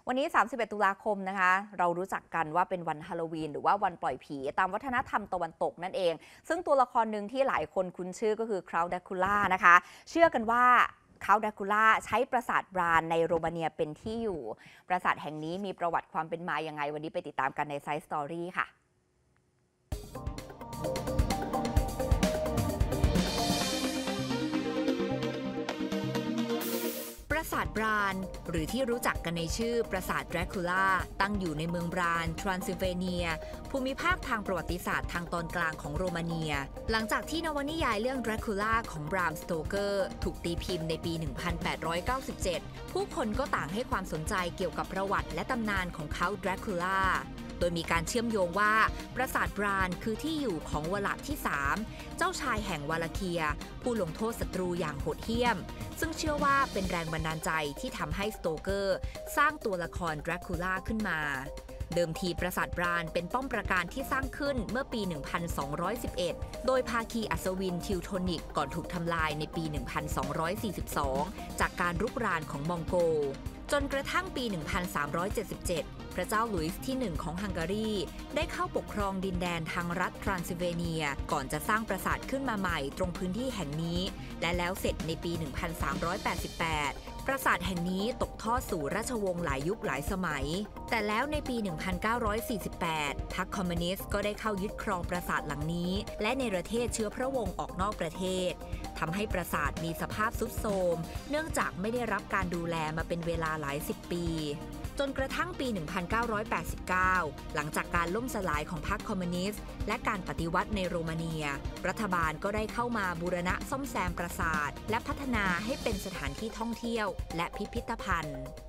วันนี้ 31 ตุลาคมนะคะ เรารู้จักกันว่าเป็นวันฮาโลวีนหรือว่าวันปล่อยผีตามวัฒนธรรมตะวันตกนั่นเอง ซึ่งตัวละครหนึ่งที่หลายคนคุ้นชื่อก็คือคราวดราคูล่านะคะ เชื่อกันว่าคราวดราคูล่าใช้ปราสาทบรานในโรมาเนียเป็นที่อยู่ ปราสาทแห่งนี้มีประวัติความเป็นมายังไง วันนี้ไปติดตามกันในไซส์สตอรี่ค่ะปราสาทบรานหรือที่รู้จักกันในชื่อปราสาทดราคูล่าตั้งอยู่ในเมืองบรานทรานซิลเวเนียภูมิภาคทางประวัติศาสตร์ทางตอนกลางของโรมาเนียหลังจากที่นวนิยายเรื่องดราคูล่าของบรามสโตเกอร์ถูกตีพิมพ์ในปี 1897 ผู้คนก็ต่างให้ความสนใจเกี่ยวกับประวัติและตำนานของเขาดราคูล่าโดยมีการเชื่อมโยงว่าปราสาทบรานคือที่อยู่ของวลัดที่ 3 เจ้าชายแห่งวาลาเคียผู้ลงโทษศัตรูอย่างโหดเหี้ยมซึ่งเชื่อว่าเป็นแรงบันดาลใจที่ทำให้สโตเกอร์สร้างตัวละครดราคูล่าขึ้นมาเดิมทีปราสาทบรานเป็นป้อมปราการที่สร้างขึ้นเมื่อปี 1211 โดยภาคีอัศวินทิวโทนิกก่อนถูกทำลายในปี 1242 จากการรุกรานของมองโกจนกระทั่งปี 1377 พระเจ้าหลุยส์ที่ 1 ของฮังการีได้เข้าปกครองดินแดนทางรัฐทรานซิลเวเนียก่อนจะสร้างปราสาทขึ้นมาใหม่ตรงพื้นที่แห่งนี้และแล้วเสร็จในปี 1388 ปราสาทแห่งนี้ตกทอดสู่ราชวงศ์หลายยุคหลายสมัยแต่แล้วในปี 1948 พรรคคอมมิวนิสต์ก็ได้เข้ายึดครองปราสาทหลังนี้และในประเทศเชื้อพระวงศ์ออกนอกประเทศทำให้ปราสาทมีสภาพทรุดโทรมเนื่องจากไม่ได้รับการดูแลมาเป็นเวลาหลายสิบปีจนกระทั่งปี 1989 หลังจากการล่มสลายของพรรคคอมมิวนิสต์และการปฏิวัติในโรมาเนียรัฐบาลก็ได้เข้ามาบูรณะซ่อมแซมปราสาทและพัฒนาให้เป็นสถานที่ท่องเที่ยวและพิพิธภัณฑ์